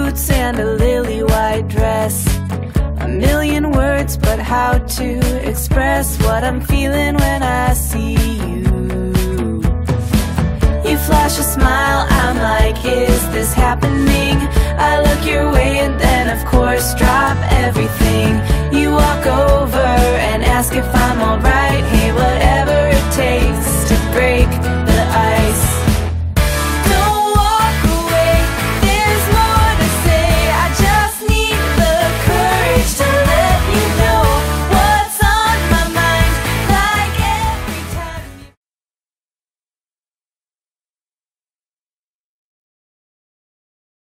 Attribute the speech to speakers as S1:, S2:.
S1: boots and a lily white dress. A million words, but how to express what I'm feeling when I see you. You flash a smile, I'm like, is this happening? I look your way and then of course drop everything. You walk over and ask if I'm alright. Hey, whatever it takes to break